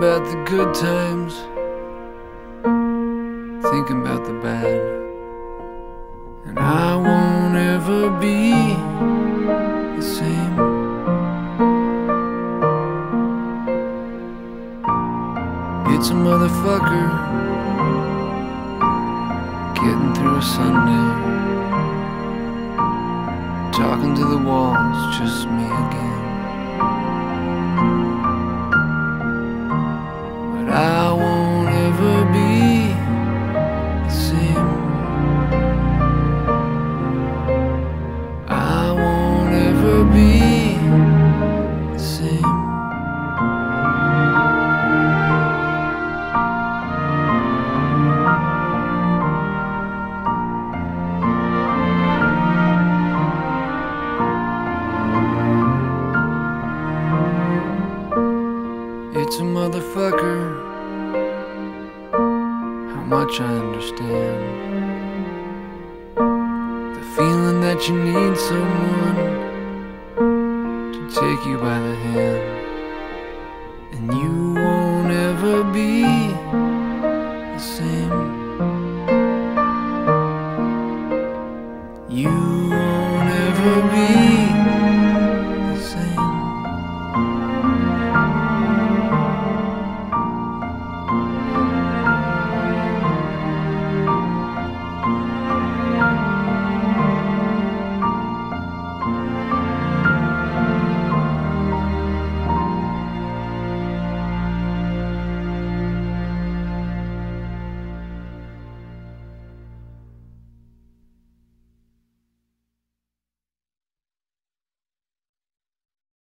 about the good times, thinking about the bad. And I won't ever be the same. It's a motherfucker getting through a Sunday, talking to the walls, just me again. But I won't ever be the same. I won't ever be the same. It's a motherfucker, how much I understand. The feeling that you need someone to take you by the hand, and you